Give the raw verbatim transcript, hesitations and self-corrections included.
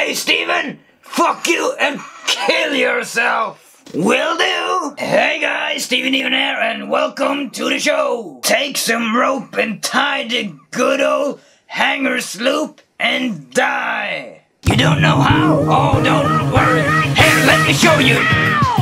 Hey, Steven! Fuck you and kill yourself! Will do! Hey guys, Steven Even here, and welcome to the show! Take some rope and tie the good old hanger sloop and die! You don't know how? Oh, don't worry. Here, let me show you!